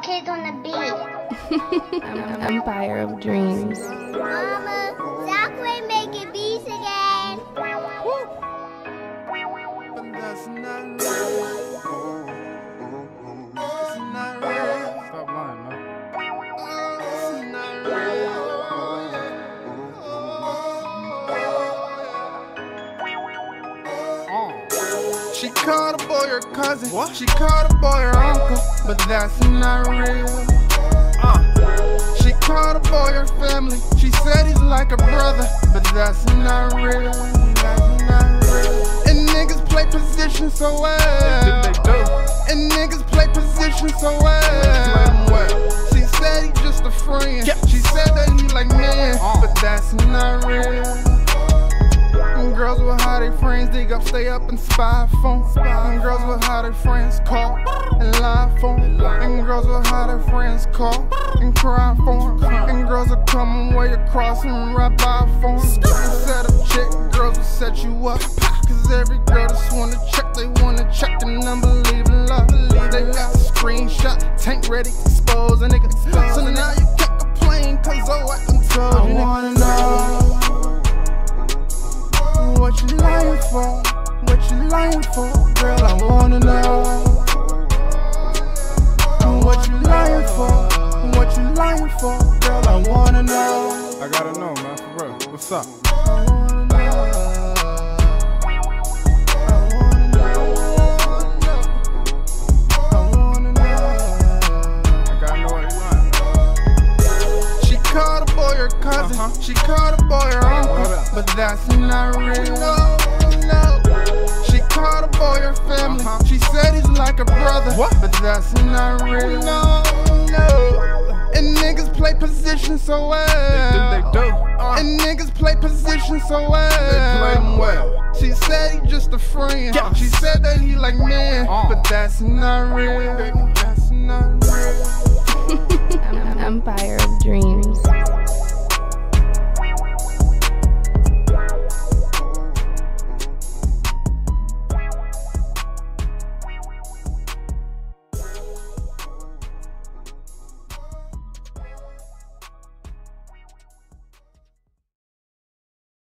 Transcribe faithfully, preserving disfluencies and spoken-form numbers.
kids on the beat. Empire of Dreams. Mama, Zachary making beats again. Woo. But that's not real. It's not real. Stop lying, man. It's not real. She called a boy her cousin. What? She called a boy her uncle, but that's not real. Uh. She called a boy her family. She said he's like a brother, but that's not real. That's not real. And niggas play position so well. They do, they do. And niggas play position so well. well. She said he's just a friend. Yep. She said that he like men, uh. but that's not real. And girls with how they friends dig up, stay up and spy phone. And girls with how their friends call and lie phone. And girls with how their friends call and cry phone. And girls will come way across and ride by phone. Set up chick, girls will set you up. Cause every girl just wanna check, they wanna check the number, leave it love. They got a screenshot, tank ready, expose a nigga. So now you can't complain, cause oh I done told you. I wanna know what you lying for, what you lying for, girl, I wanna know. What you lying for, what you lying for, girl, I wanna know. I gotta know, man, for real, what's up? I wanna know. I wanna know. I wanna know. I gotta know what you lying. She called a boy her cousin, uh-huh. She called a boy her uncle, but that's not real. No, no. She called a boy her family. Uh-huh. She said he's like a brother, what? But that's not real. No, no. And niggas play position so well. They do, they do. Uh. And niggas play position so well. They play them well. She said he's just a friend. Yes. She said that he like men, uh. but that's not real. That's not real. Empire of Dreams.